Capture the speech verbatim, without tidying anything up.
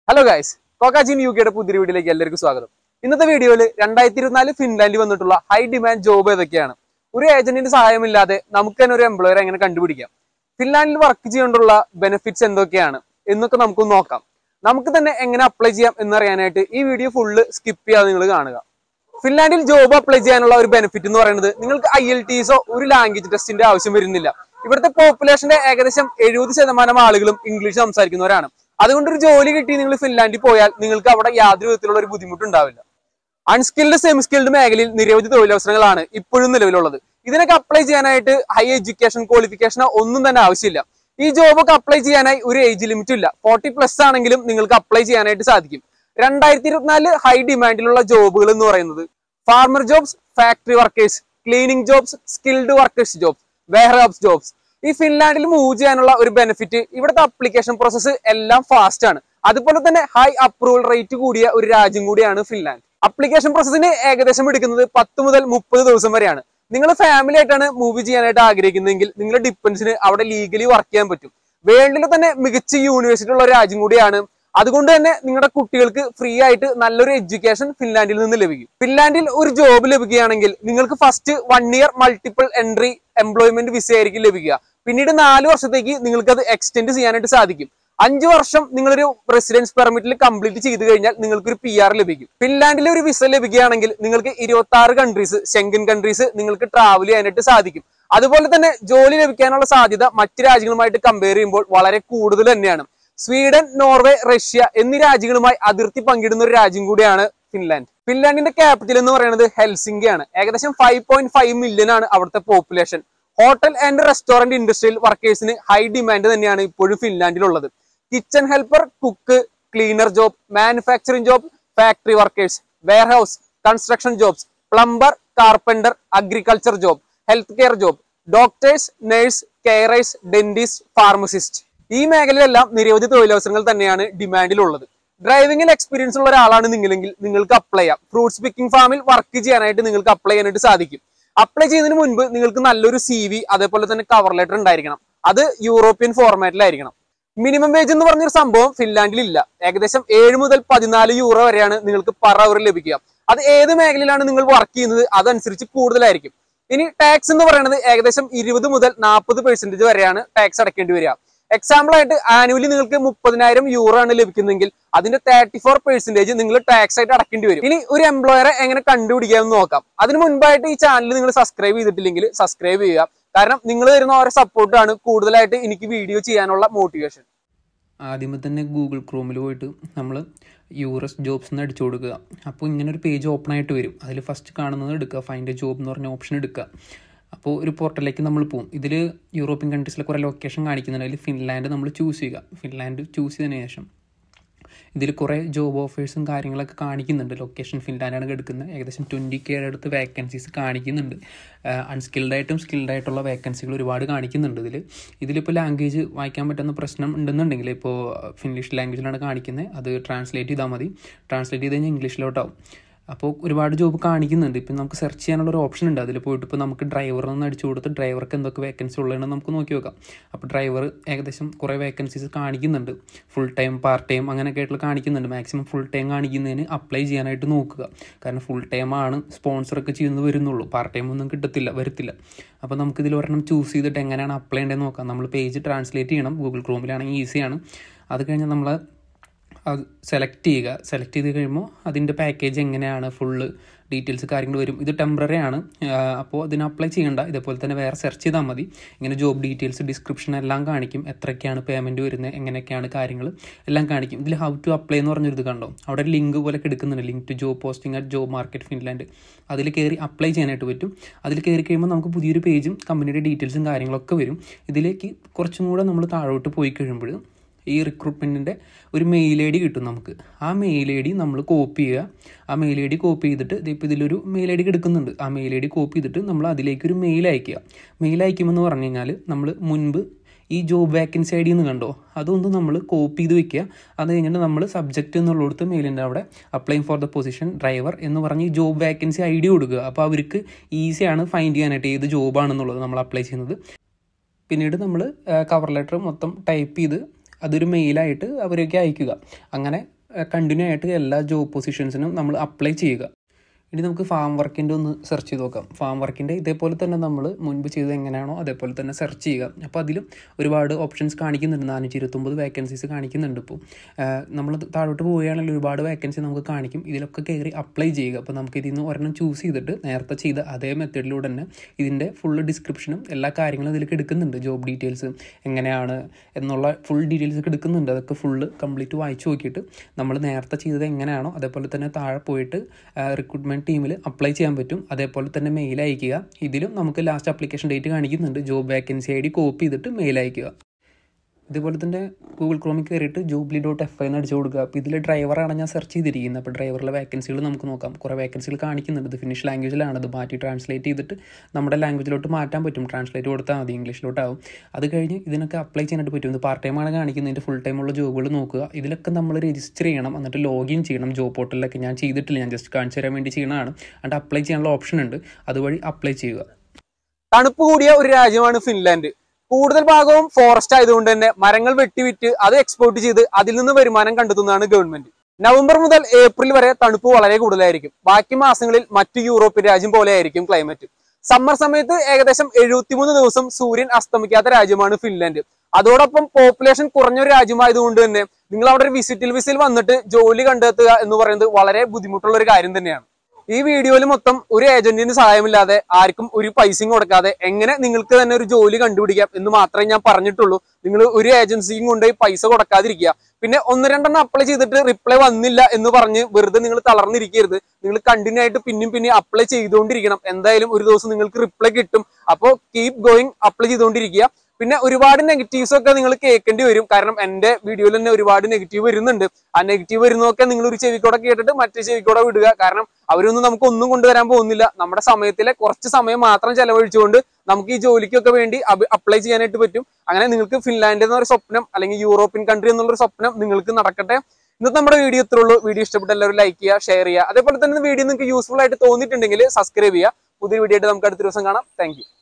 Hello guys, Kokajin U K പുതിയ വീഡിയോയിലേക്ക് എല്ലാവർക്കും സ്വാഗതം. ഇന്നത്തെ വീഡിയോയിൽ രണ്ടായിരത്തി ഇരുപത്തിനാല് ഫിൻലാൻഡിൽ വന്നിട്ടുള്ള ഹൈ ഡിമാൻഡ് ജോബ് ഏതൊക്കെയാണ്? ഒരു ഏജന്റിന്റെ സഹായമില്ലാതെ നമുക്ക് തന്നെ ഒരു എംപ്ലോയറെ എങ്ങനെ കണ്ടുപിടിക്കാം? ഫിൻലാൻഡിൽ വർക്ക് ചെയ്യേണ്ടുള്ള ബെനിഫിറ്റ്സ് എന്തൊക്കെയാണ് എന്നൊക്കെ നമുക്ക് നോക്കാം. നമുക്ക് തന്നെ എങ്ങനെ അപ്ലൈ ചെയ്യാം എന്നറിയാനായിട്ട് ഈ വീഡിയോ ഫുള്ള് സ്കിപ്പ് ചെയ്യാതെ നിങ്ങൾ കാണുക. ഫിൻലാൻഡിൽ ജോബ് അപ്ലൈ ചെയ്യാനുള്ള ഒരു ബെനിഫിറ്റ് എന്ന് പറയുന്നത് നിങ്ങൾക്ക് ഐ എൽ ടി എസോ ഒരു ലാംഗ്വേജ് ടെസ്റ്റിന്റെ ആവശ്യം വരുന്നില്ല. ഇവിടുത്തെ പോപ്പുലേഷന്റെ ഏകദേശം എഴുപത് ശതമാനം ആളുകളും ഇംഗ്ലീഷ് സംസാരിക്കുന്നവരാണ്. അതുകൊണ്ട് ഒരു ജോലി കിട്ടി നിങ്ങൾ ഫിൻലാൻഡിൽ പോയാൽ നിങ്ങൾക്ക് അവിടെ യാതൊരു വിധത്തിലുള്ള ഒരു ബുദ്ധിമുട്ടുണ്ടാവില്ല. അൺസ്കിൽഡ് സെമി സ്കിൽഡ് മേഖലയിൽ നിരവധി തൊഴിലവസരങ്ങളാണ് ഇപ്പോഴും നിലവിലുള്ളത്. ഇതിനൊക്കെ അപ്ലൈ ചെയ്യാനായിട്ട് ഹൈ എഡ്യൂക്കേഷൻ ക്വാളിഫിക്കേഷനോ ഒന്നും തന്നെ ആവശ്യമില്ല. ഈ ജോബൊക്കെ അപ്ലൈ ചെയ്യാനായി ഒരു ഏജ് ലിമിറ്റും ഇല്ല. ഫോർട്ടി പ്ലസ് ആണെങ്കിലും നിങ്ങൾക്ക് അപ്ലൈ ചെയ്യാനായിട്ട് സാധിക്കും. രണ്ടായിരത്തി ഇരുപത്തിനാല് ഹൈ ഡിമാൻഡിലുള്ള ജോബുകൾ എന്ന് പറയുന്നത് farmer jobs, factory workers, cleaning jobs, skilled workers jobs, warehouse jobs. ഈ ഫിൻലാൻഡിൽ മൂവ് ചെയ്യാനുള്ള ഒരു ബെനിഫിറ്റ് ഇവിടുത്തെ അപ്ലിക്കേഷൻ പ്രോസസ്സ് എല്ലാം ഫാസ്റ്റ് ആണ്. അതുപോലെ തന്നെ ഹൈ അപ്രൂവൽ റേറ്റ് കൂടിയ ഒരു രാജ്യം കൂടിയാണ് ഫിൻലാൻഡ്. അപ്ലിക്കേഷൻ പ്രോസസ്സിന് ഏകദേശം എടുക്കുന്നത് പത്ത് മുതൽ മുപ്പത് ദിവസം വരെയാണ്. നിങ്ങൾ ഫാമിലി ആയിട്ടാണ് മൂവ് ചെയ്യാനായിട്ട് ആഗ്രഹിക്കുന്നതെങ്കിൽ നിങ്ങളുടെ ഡിപ്പെൻസിന് അവിടെ ലീഗലി വർക്ക് ചെയ്യാൻ പറ്റും. വേൾഡിലെ തന്നെ മികച്ച യൂണിവേഴ്സിറ്റി ഉള്ള ഒരു രാജ്യം കൂടിയാണ്. അതുകൊണ്ട് തന്നെ നിങ്ങളുടെ കുട്ടികൾക്ക് ഫ്രീ ആയിട്ട് നല്ലൊരു എഡ്യൂക്കേഷൻ ഫിൻലാൻഡിൽ നിന്ന് ലഭിക്കും. ഫിൻലാൻഡിൽ ഒരു ജോബ് ലഭിക്കുകയാണെങ്കിൽ നിങ്ങൾക്ക് first one year multiple entry employment visa ആയിരിക്കും ലഭിക്കുക. പിന്നീട് നാല് വർഷത്തേക്ക് നിങ്ങൾക്ക് അത് എക്സ്റ്റെൻഡ് ചെയ്യാനായിട്ട് സാധിക്കും. അഞ്ചു വർഷം നിങ്ങളൊരു റെസിഡൻസ് പെർമിറ്റിൽ കംപ്ലീറ്റ് ചെയ്ത് കഴിഞ്ഞാൽ നിങ്ങൾക്ക് ഒരു പി ആർ ലഭിക്കും. ഫിൻലാൻഡിൽ ഒരു വിസ ലഭിക്കുകയാണെങ്കിൽ നിങ്ങൾക്ക് ഇരുപത്തി ആറ് കൺട്രീസ് ഷെങ്കൻ കൺട്രീസ് നിങ്ങൾക്ക് ട്രാവൽ ചെയ്യാനായിട്ട് സാധിക്കും. അതുപോലെ തന്നെ ജോലി ലഭിക്കാനുള്ള സാധ്യത മറ്റു രാജ്യങ്ങളുമായിട്ട് കമ്പയർ ചെയ്യുമ്പോൾ വളരെ കൂടുതൽ തന്നെയാണ്. സ്വീഡൻ, നോർവേ, റഷ്യ എന്നീ രാജ്യങ്ങളുമായി അതിർത്തി പങ്കിടുന്ന ഒരു രാജ്യം കൂടിയാണ് ഫിൻലാൻഡ്. ഫിൻലാൻഡിന്റെ ക്യാപിറ്റൽ എന്ന് പറയുന്നത് ഹെൽസിങ്കി ആണ്. ഏകദേശം ഫൈവ് പോയിന്റ് ഫൈവ് മില്യൺ ആണ് അവിടുത്തെ പോപ്പുലേഷൻ. ഹോട്ടൽ ആൻഡ് റെസ്റ്റോറന്റ് ഇൻഡസ്ട്രിയിൽ വർക്കേഴ്സിന് ഹൈ ഡിമാൻഡ് തന്നെയാണ് ഇപ്പോഴും ഫിൻലാൻഡിലുള്ളത്. Kitchen helper, cook, cleaner job, manufacturing job, factory workers, warehouse, construction jobs, plumber, carpenter, agriculture job, health care job, doctors, nurse, carers, dentist, pharmacist. ഈ മേഖലയിലെല്ലാം നിരവധി തൊഴിലവസരങ്ങൾ തന്നെയാണ് ഡിമാൻഡിലുള്ളത്. ഡ്രൈവിംഗിൽ എക്സ്പീരിയൻസ് ഉള്ള ഒരാളാണ് നിങ്ങളെങ്കിൽ നിങ്ങൾക്ക് അപ്ലൈ ചെയ്യാം. ഫ്രൂട്ട്സ് പിക്കിംഗ് ഫാമിൽ വർക്ക് ചെയ്യാനായിട്ട് നിങ്ങൾക്ക് അപ്ലൈ ചെയ്യാനായിട്ട് സാധിക്കും. അപ്ലൈ ചെയ്യുന്നതിന് മുൻപ് നിങ്ങൾക്ക് നല്ലൊരു സി വി അതേപോലെ തന്നെ കവർ ലെറ്റർ ഉണ്ടായിരിക്കണം. അത് യൂറോപ്യൻ ഫോർമാറ്റിലായിരിക്കണം. മിനിമം വേജ് എന്ന് പറഞ്ഞൊരു സംഭവം ഫിൻലാൻഡിൽ ഇല്ല. ഏകദേശം ഏഴ് മുതൽ പതിനാല് യൂറോ വരെയാണ് നിങ്ങൾക്ക് പെർ അവർ ലഭിക്കുക. അത് ഏത് മേഖലയിലാണ് നിങ്ങൾ വർക്ക് ചെയ്യുന്നത് അതനുസരിച്ച് കൂടുതലായിരിക്കും. ഇനി ടാക്സ് എന്ന് പറയുന്നത് ഏകദേശം ഇരുപത് മുതൽ നാൽപ്പത് പെർസെന്റേജ് വരെയാണ് ടാക്സ് അടയ്ക്കേണ്ടി വരിക. എക്സാമ്പിൾ ആയിട്ട് ആനുവലി നിങ്ങൾക്ക് മുപ്പതിനായിരം യൂറോ ആണ് ലഭിക്കുന്നതെങ്കിൽ അതിന്റെ തേർട്ടി ഫോർ പെർസെന്റേജ് നിങ്ങൾ ടാക്സ് ആയിട്ട് അടക്കേണ്ടി വരും. ഇനി ഒരു എംപ്ലോയറെ എങ്ങനെ കണ്ടുപിടിക്കാമെന്ന് നോക്കാം. അതിന് മുൻപായിട്ട് ഈ ചാനൽ നിങ്ങൾ സബ്സ്ക്രൈബ് ചെയ്തിട്ടില്ലെങ്കിൽ സബ്സ്ക്രൈബ് ചെയ്യുക. കാരണം നിങ്ങൾ തരുന്ന ഓരോ സപ്പോർട്ടാണ് കൂടുതലായിട്ട് എനിക്ക് വീഡിയോ ചെയ്യാനുള്ള മോട്ടിവേഷൻ. ആദ്യമേ തന്നെ ഗൂഗിൾ ക്രോമിൽ പോയിട്ട് നമ്മൾ യൂറസ് ജോബ്സ് എന്ന് അടിച്ചു കൊടുക്കുക. അപ്പോൾ ഇങ്ങനെ ഒരു പേജ് ഓപ്പൺ ആയിട്ട് വരും. അതിൽ ഫസ്റ്റ് കാണുന്നത് എടുക്കുക, ഫൈൻഡ് എ ജോബ് എന്ന് പറഞ്ഞ ഓപ്ഷൻ എടുക്കുക. അപ്പോൾ ഒരു പോർട്ടലിലേക്ക് നമ്മൾ പോകും. ഇതിൽ യൂറോപ്യൻ കൺട്രീസിലെ കുറേ ലൊക്കേഷൻ കാണിക്കുന്നുണ്ട്. അതിൽ ഫിൻലാൻഡ് നമ്മൾ ചൂസ് ചെയ്യുക. ഫിൻലാൻഡ് ചൂസ് ചെയ്തതിന് ശേഷം ഇതിൽ കുറേ ജോബ് ഓഫേഴ്സും കാര്യങ്ങളൊക്കെ കാണിക്കുന്നുണ്ട്. ലൊക്കേഷൻ ഫിൻലാൻഡാണ് എടുക്കുന്നത്. ഏകദേശം ട്വൻറ്റി കെയുടെ അടുത്ത് വേക്കൻസീസ് കാണിക്കുന്നുണ്ട്. അൺസ്കിൽഡായിട്ടും സ്കിൽഡായിട്ടുള്ള വേക്കൻസികൾ ഒരുപാട് കാണിക്കുന്നുണ്ട്. ഇതിൽ ഇതിലിപ്പോൾ ലാംഗ്വേജ് വായിക്കാൻ പറ്റുന്ന പ്രശ്നം ഉണ്ടെന്നുണ്ടെങ്കിൽ ഇപ്പോൾ ഫിനിഷ് ലാംഗ്വേജിലാണ് കാണിക്കുന്നത്. അത് ട്രാൻസ്ലേറ്റ് ചെയ്താൽ മതി. ട്രാൻസ്ലേറ്റ് ചെയ്ത് കഴിഞ്ഞാൽ ഇംഗ്ലീഷിലോട്ടാവും. അപ്പോൾ ഒരുപാട് ജോബ് കാണിക്കുന്നുണ്ട്. ഇപ്പം നമുക്ക് സെർച്ച് ചെയ്യാനുള്ള ഒരു ഓപ്ഷൻ ഉണ്ട്. അതിൽ പോയിട്ട് ഇപ്പോൾ നമുക്ക് ഡ്രൈവർ എന്ന് അടിച്ചു കൊടുത്ത് ഡ്രൈവർക്ക് എന്തൊക്കെ വേക്കൻസി ഉള്ളതെന്ന് നമുക്ക് നോക്കി നോക്കാം. അപ്പോൾ ഡ്രൈവർ ഏകദേശം കുറേ വേക്കൻസീസ് കാണിക്കുന്നുണ്ട്. ഫുൾ ടൈം, പാർട്ട് ടൈം അങ്ങനെയൊക്കെ ആയിട്ടുള്ള കാണിക്കുന്നുണ്ട്. മാക്സിമം ഫുൾ ടൈം കാണിക്കുന്നതിന് അപ്ലൈ ചെയ്യാനായിട്ട് നോക്കുക. കാരണം ഫുൾ ടൈം ആണ് സ്പോൺസറൊക്കെ ചെയ്യുന്നത് വരുന്നുള്ളൂ. പാർട്ട് ടൈം ഒന്നും കിട്ടത്തില്ല, വരത്തില്ല. അപ്പോൾ നമുക്കിതിൽ ഒരെണ്ണം ചൂസ് ചെയ്തിട്ട് എങ്ങനെയാണ് അപ്ലൈ ചെയ്യേണ്ടതെന്ന് നോക്കാം. നമ്മൾ പേജ് ട്രാൻസ്ലേറ്റ് ചെയ്യണം. ഗൂഗിൾ ക്രോമിലാണെങ്കിൽ ഈസിയാണ്. അത് കഴിഞ്ഞാൽ നമ്മൾ അത് സെലക്ട് ചെയ്യുക. സെലക്ട് ചെയ്ത് കഴിയുമ്പോൾ അതിൻ്റെ പാക്കേജ് എങ്ങനെയാണ് ഫുള്ള് ഡീറ്റെയിൽസ് കാര്യങ്ങൾ വരും. ഇത് ടെമ്പററി ആണ്. അപ്പോൾ അതിന് അപ്ലൈ ചെയ്യേണ്ട. ഇതേപോലെ തന്നെ വേറെ സെർച്ച് ചെയ്താൽ മതി. ഇങ്ങനെ ജോബ് ഡീറ്റെയിൽസ്, ഡിസ്ക്രിപ്ഷൻ എല്ലാം കാണിക്കും. എത്രയൊക്കെയാണ് പേയ്മെൻറ്റ് വരുന്നത്, എങ്ങനെയൊക്കെയാണ് കാര്യങ്ങൾ എല്ലാം കാണിക്കും. ഇതിൽ ഹൗ ടു അപ്ലൈ എന്ന് പറഞ്ഞൊരു ഇത് കണ്ടോ, അവിടെ ഒരു ലിങ്ക് പോലെ എടുക്കുന്നുണ്ട്. Link to job posting at job market Finland. അതിൽ കയറി അപ്ലൈ ചെയ്യാനായിട്ട് പറ്റും. അതിൽ കയറി കഴിയുമ്പോൾ നമുക്ക് പുതിയൊരു പേജും കമ്പനിയുടെ ഡീറ്റെയിൽസും കാര്യങ്ങളൊക്കെ വരും. ഇതിലേക്ക് കുറച്ചും കൂടെ നമ്മൾ താഴോട്ട് പോയി കഴിയുമ്പോൾ ഈ റിക്രൂട്ട്മെൻറ്റിൻ്റെ ഒരു മെയിൽ ഐ ഡി കിട്ടും നമുക്ക്. ആ മെയിൽ ഐ ഡി നമ്മൾ കോപ്പി ചെയ്യുക. ആ മെയിൽ ഐ ഡി കോപ്പി ചെയ്തിട്ട് ഇപ്പോൾ ഇതിലൊരു മെയിൽ ഐ ഡി എടുക്കുന്നുണ്ട്. ആ മെയിൽ ഐ ഡി കോപ്പി ചെയ്തിട്ട് നമ്മൾ അതിലേക്കൊരു മെയിൽ അയക്കുക. മെയിൽ അയക്കുമെന്ന് പറഞ്ഞു കഴിഞ്ഞാൽ നമ്മൾ മുൻപ് ഈ ജോബ് വേക്കൻസി ഐ ഡി എന്ന് കണ്ടോ, അതൊന്ന് നമ്മൾ കോപ്പി ചെയ്ത് വെക്കുക. അത് കഴിഞ്ഞിട്ട് നമ്മൾ സബ്ജക്റ്റ് എന്നുള്ളിടത്ത് മെയിലിൻ്റെ അവിടെ apply for the position driver എന്ന് പറഞ്ഞ് ഈ ജോബ് വേക്കൻസി ഐ ഡി കൊടുക്കുക. അപ്പോൾ അവർക്ക് ഈസിയാണ് ഫൈൻഡ് ചെയ്യാനായിട്ട് ഏത് ജോബാണെന്നുള്ളത് നമ്മൾ അപ്ലൈ ചെയ്യുന്നത്. പിന്നീട് നമ്മൾ കവർ ലെറ്റർ മൊത്തം ടൈപ്പ് ചെയ്ത് അതൊരു മെയിലായിട്ട് അവരേക്ക് അയക്കുക. അങ്ങനെ കണ്ടിന്യൂ ആയിട്ട് എല്ലാ ജോബ് പൊസിഷൻസിനും നമ്മൾ അപ്ലൈ ചെയ്യുക. ഇനി നമുക്ക് ഫാം വർക്കിൻ്റെ ഒന്ന് സെർച്ച് ചെയ്ത് നോക്കാം. ഫാം വർക്കിൻ്റെ ഇതേപോലെ തന്നെ നമ്മൾ മുൻപ് ചെയ്തത് എങ്ങനെയാണോ അതേപോലെ തന്നെ സെർച്ച് ചെയ്യുക. അപ്പോൾ അതിലും ഒരുപാട് ഓപ്ഷൻസ് കാണിക്കുന്നുണ്ട്. നാനൂറ്റി ഇരുപത്തൊമ്പത് വേക്കൻസീസ് കാണിക്കുന്നുണ്ട്. ഇപ്പോൾ നമ്മൾ താഴോട്ട് പോവുകയാണെങ്കിൽ ഒരുപാട് വേക്കൻസി നമുക്ക് കാണിക്കും. ഇതിലൊക്കെ കയറി അപ്ലൈ ചെയ്യുക. അപ്പോൾ നമുക്ക് ഇതിൽ നിന്ന് ഒരെണ്ണം ചൂസ് ചെയ്തിട്ട് നേരത്തെ ചെയ്ത അതേ മെത്തേഡിലൂടെ തന്നെ ഇതിൻ്റെ ഫുൾ ഡിസ്ക്രിപ്ഷനും എല്ലാ കാര്യങ്ങളും ഇതിലേക്ക് എടുക്കുന്നുണ്ട്. ജോബ് ഡീറ്റെയിൽസ് എങ്ങനെയാണ് എന്നുള്ള ഫുൾ ഡീറ്റെയിൽസ് ഒക്കെ എടുക്കുന്നുണ്ട്. അതൊക്കെ ഫുള്ള് കംപ്ലീറ്റ് വായിച്ച് നോക്കിയിട്ട് നമ്മൾ നേരത്തെ ചെയ്തത് എങ്ങനെയാണോ അതേപോലെ തന്നെ താഴെ പോയിട്ട് റിക്രൂട്ട്മെൻറ്റ് ടീമിൽ അപ്ലൈ ചെയ്യാൻ പറ്റും. അതേപോലെ തന്നെ മെയിൽ അയക്കുക. ഇതിലും നമുക്ക് ലാസ്റ്റ് ആപ്ലിക്കേഷൻ ഡേറ്റ് കാണിക്കുന്നുണ്ട്. Job vacancy I D copy ചെയ്തിട്ട് മെയിൽ അയക്കുക. ഇതുപോലെ തന്നെ ഗൂഗിൾ ക്രോമിൽ കയറിയിട്ട് ജോബ്ലി ഡോട്ട് എഫ് ഐ എന്ന് അടിച്ചു കൊടുക്കുക. അപ്പോൾ ഇതിൽ ഡ്രൈവറാണ് ഞാൻ സെർച്ച് ചെയ്തിരിക്കുന്നത്. അപ്പോൾ ഡ്രൈവറിലെ വേക്കൻസികൾ നമുക്ക് നോക്കാം. കുറേ വേക്കൻസികൾ കാണിക്കുന്നുണ്ട്. ഇത് ഫിനിഷ് ലാംഗ്വേജിലാണ്. അത് മാറ്റി ട്രാൻസ്ലേറ്റ് ചെയ്തിട്ട് നമ്മുടെ ലാംഗ്വേജിലോട്ട് മാറ്റാൻ പറ്റും. ട്രാൻസ്ലേറ്റ് കൊടുത്താൽ മതി, ഇംഗ്ലീഷിലോട്ടാവും. അത് കഴിഞ്ഞ് ഇതിനൊക്കെ അപ്ലൈ ചെയ്യാനായിട്ട് പറ്റും. ഇത് പാർട്ട് ടൈമാണ് കാണിക്കുന്നതിൻ്റെ ഫുൾ ടൈമുള്ള ജോബുകൾ നോക്കുക. ഇതിലൊക്കെ നമ്മൾ രജിസ്റ്റർ ചെയ്യണം, എന്നിട്ട് ലോഗിൻ ചെയ്യണം. ജോബ് പോർട്ടലിലൊക്കെ ഞാൻ ചെയ്തിട്ടില്ല, ഞാൻ ജസ്റ്റ് കാണിച്ചു തരാൻ വേണ്ടി ചെയ്യണതാണ്. എന്നിട്ട് അപ്ലൈ ചെയ്യാനുള്ള ഓപ്ഷൻ ഉണ്ട്, അതുവഴി അപ്ലൈ ചെയ്യുക. തണുപ്പ് കൂടിയ ഒരു രാജ്യമാണ് ഫിൻലാൻഡ്. കൂടുതൽ ഭാഗവും ഫോറസ്റ്റ് ആയതുകൊണ്ട് തന്നെ മരങ്ങൾ വെട്ടിവിറ്റ് അത് എക്സ്പോർട്ട് ചെയ്ത് അതിൽ നിന്ന് വരുമാനം കണ്ടെത്തുന്നതാണ് ഗവൺമെന്റ്. നവംബർ മുതൽ ഏപ്രിൽ വരെ തണുപ്പ് വളരെ കൂടുതലായിരിക്കും. ബാക്കി മാസങ്ങളിൽ മറ്റു യൂറോപ്യൻ രാജ്യം പോലെ ആയിരിക്കും ക്ലൈമറ്റ്. സമ്മർ സമയത്ത് ഏകദേശം എഴുപത്തിമൂന്ന് ദിവസം സൂര്യൻ അസ്തമിക്കാത്ത രാജ്യമാണ് ഫിൻലാൻഡ്. അതോടൊപ്പം പോപ്പുലേഷൻ കുറഞ്ഞൊരു രാജ്യമായതുകൊണ്ട് തന്നെ നിങ്ങൾ അവിടെ ഒരു വിസിറ്റിൽ വിസിൽ വന്നിട്ട് ജോലി കണ്ടെത്തുക എന്ന് പറയുന്നത് വളരെ ബുദ്ധിമുട്ടുള്ള ഒരു കാര്യം തന്നെയാണ്. ഈ വീഡിയോയിൽ മൊത്തം ഒരു ഏജന്റിന് സഹായമില്ലാതെ ആർക്കും ഒരു പൈസയും കൊടുക്കാതെ എങ്ങനെ നിങ്ങൾക്ക് തന്നെ ഒരു ജോലി കണ്ടുപിടിക്കാം എന്ന് മാത്രമേ ഞാൻ പറഞ്ഞിട്ടുള്ളൂ. നിങ്ങൾ ഒരു ഏജൻസിയും കൊണ്ടുപോയി പൈസ കൊടുക്കാതിരിക്കുക. പിന്നെ ഒന്ന് രണ്ടെണ്ണം അപ്ലൈ ചെയ്തിട്ട് റിപ്ലൈ വന്നില്ല എന്ന് പറഞ്ഞ് വെറുതെ നിങ്ങൾ തളർന്നിരിക്കരുത്. നിങ്ങൾ കണ്ടിന്യൂ ആയിട്ട് പിന്നെയും പിന്നെ അപ്ലൈ ചെയ്തുകൊണ്ടിരിക്കണം. എന്തായാലും ഒരു ദിവസം നിങ്ങൾക്ക് റിപ്ലൈ കിട്ടും. അപ്പോൾ കീപ് ഗോയിങ്, അപ്ലൈ ചെയ്തുകൊണ്ടിരിക്കുക. പിന്നെ ഒരുപാട് നെഗറ്റീവ്സ് ഒക്കെ നിങ്ങൾ കേൾക്കേണ്ടി വരും. കാരണം എന്റെ വീഡിയോയിൽ തന്നെ ഒരുപാട് നെഗറ്റീവ് വരുന്നുണ്ട്. ആ നെഗറ്റീവ് വരുന്നതൊക്കെ നിങ്ങൾ ഒരു ചെവിക്കൂടെ കേട്ടിട്ട് മറ്റേ ചെവിക്കൂടെ വിടുക. കാരണം അവരൊന്നും നമുക്ക് ഒന്നും കൊണ്ടുവരാൻ പോകുന്നില്ല. നമ്മുടെ സമയത്തിലെ കുറച്ച് സമയം മാത്രം ചെലവഴിച്ചുകൊണ്ട് നമുക്ക് ഈ ജോലിക്കൊക്കെ വേണ്ടി അപ്ലൈ ചെയ്യാനായിട്ട് പറ്റും. അങ്ങനെ നിങ്ങൾക്ക് ഫിൻലാൻഡ് എന്നൊരു സ്വപ്നം അല്ലെങ്കിൽ യൂറോപ്യൻ കൺട്രി എന്നുള്ളൊരു സ്വപ്നം നിങ്ങൾക്ക് നടക്കട്ടെ. ഇന്നത്തെ നമ്മുടെ വീഡിയോ ഇത്രേ ഉള്ളൂ. വീഡിയോ ഇഷ്ടപ്പെട്ട എല്ലാവരും ലൈക്ക് ചെയ്യുക, ഷെയർ ചെയ്യുക. അതേപോലെ തന്നെ വീഡിയോ നിങ്ങൾക്ക് യൂസ്ഫുൾ ആയിട്ട് തോന്നിയിട്ടുണ്ടെങ്കിൽ സബ്സ്ക്രൈബ് ചെയ്യുക. പുതിയ വീഡിയോ ആയിട്ട് നമുക്ക് അടുത്ത ദിവസം കാണാം. Thank U.